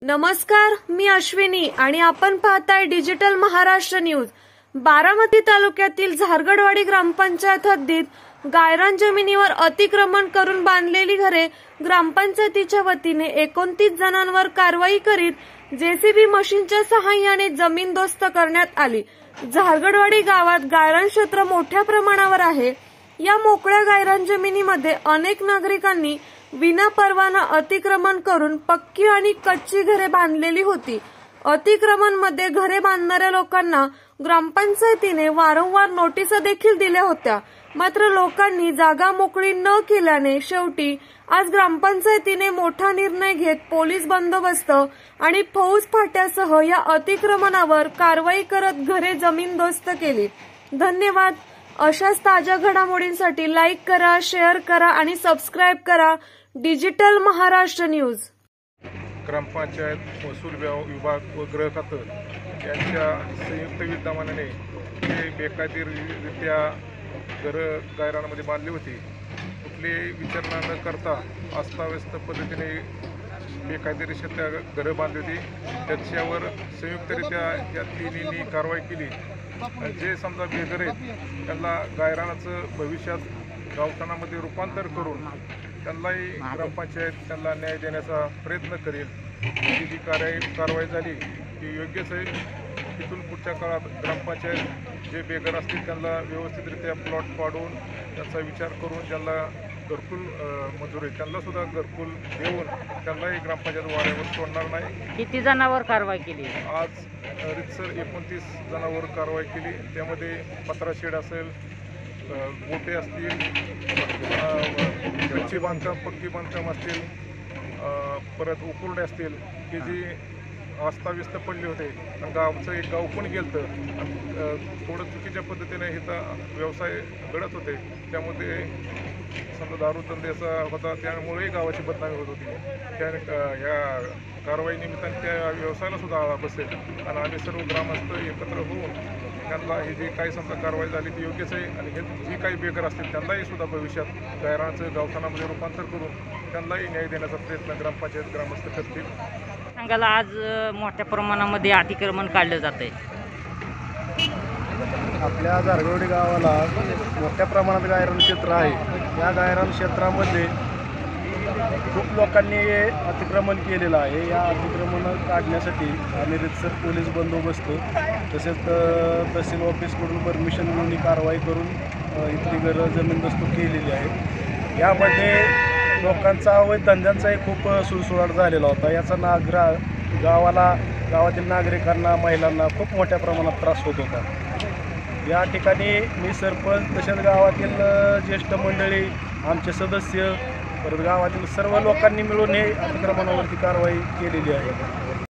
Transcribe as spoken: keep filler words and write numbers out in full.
नमस्कार, मी अश्विनी आणि आपण पाहताय डिजिटल महाराष्ट्र न्यूज। बारामती तालुक्यातील झारगडवाडी ग्रामपंचायत हद्दीत गायरान जमिनीवर अतिक्रमण करून बांधलेली घरे ग्रामपंचायतीच्या वतीने एकोणतीस जणांवर कारवाई करीत जेसीबी मशीनच्या सहाय्याने जमीनदोस्त करण्यात आली। झारगडवाडी गावात गायरान क्षेत्र मोठ्या प्रमाणावर आहे। या मोकळ्या गायरान जमिनीमध्ये अनेक नागरिकांनी विना परवाना अतिक्रमण करून पक्की आणि कच्ची घरे बांधलेली होती। अतिक्रमण मध्ये घरे बांधणाऱ्या लोकांना ग्रामपंचायतीने वारंवार नोटिसा देखील दिल्या होत्या, मात्र लोकांनी जागा मोकळी न केल्याने शेवटी आज ग्रामपंचायतीने मोठा निर्णय घेत पोलीस बंदोबस्त आणि फौज फाट्यासह या अतिक्रमणावर कारवाई करत घरे जमीनदोस्त केली। धन्यवाद। अशाच ताज्या घडामोडींसाठी लाईक करा, शेअर करा आणि सबस्क्राइब करा डिजिटल महाराष्ट्र न्यूज। ग्रामपंचायत महसूल विभाग व गृह खातं यांच्या संयुक्त विद्यमानाने जे बेकायदेशीररित्या घरं गायरानामध्ये बांधली होती, कुठलीही विचारणा न करता अस्ताव्यस्त पद्धतीने बेकायदेशीररित्या घरं बांधली होती, त्याच्यावर संयुक्तरित्या या तिन्हींनी कारवाई केली। जे समजा बेघर आहेत त्यांना गायरानाचं भविष्यात गावठाणामध्ये रूपांतर करून त्यांनाही ग्रामपंचायत त्यांना न्याय देण्याचा प्रयत्न करेल। ही जी कार्य कारवाई झाली ती योग्यच आहे। तिथून पुढच्या काळात ग्रामपंचायत जे बेघर असतील त्यांना व्यवस्थितरित्या प्लॉट पाडून त्यांचा विचार करून ज्यांना घरकुल मंजूर आहे त्यांना सुद्धा घरकुल देऊन त्यांनाही ग्रामपंचायत वाऱ्यावर सोडणार नाही। किती जणांवर कारवाई केली? आज रितसर एकोणतीस जणांवर कारवाई केली। त्यामध्ये पत्रा शेड असेल, गोटे असतील, कच्ची बांधकाम पक्की बांधकाम असतील, परत उकुरडे असतील की जी अस्ताव्यस्त पडले होते। आणि गावचं एक गाव पण गेलं आणि थोडं चुकीच्या पद्धतीने इथं व्यवसाय घडत होते, त्यामध्ये समजा दारू धंद्याचा होता, त्यामुळेही गावाची बदनामी होत होती। त्या या कारवाई निमित्ताने त्या व्यवसायाला सुद्धा आळा बसेल आणि आम्ही सर्व ग्रामस्थ एकत्र होऊन त्यांना ही जी काही समजा कारवाई झाली ती योग्यच आहे। आणि हे जी काही बेघर असतील त्यांनाही सुद्धा भविष्यात गायरानाचं गावठाणामध्ये रूपांतर करून त्यांनाही न्याय देण्याचा प्रयत्न ग्रामपंचायत ग्रामस्थ करतील। सांगायला आज मोठ्या प्रमाणामध्ये अतिक्रमण काढलं जाते। आपल्या झारगडवाडी गावाला मोठ्या प्रमाणात गायरान क्षेत्र आहे। या गायरान क्षेत्रामध्ये खूप लोकांनी अतिक्रमण केलेलं आहे। या अतिक्रमण काढण्यासाठी आम्ही रितसर पोलीस बंदोबस्त तसेच तहसील ऑफिसकडून परमिशन मिळून कारवाई करून इथली घरं जमीनदोस्त केलेली आहे। यामध्ये लोकांचा व धंद्यांचाही खूप सुळसुळाट झालेला होता। याचा नागरा गावाला गावातील नागरिकांना महिलांना खूप मोठ्या प्रमाणात त्रास होत होता। या ठिकाणी मी सरपंच तसेच गावातील ज्येष्ठ मंडळी, आमचे सदस्य, परत गावातील सर्व लोकांनी मिळून हे अतिक्रमणावरती कारवाई केलेली आहे।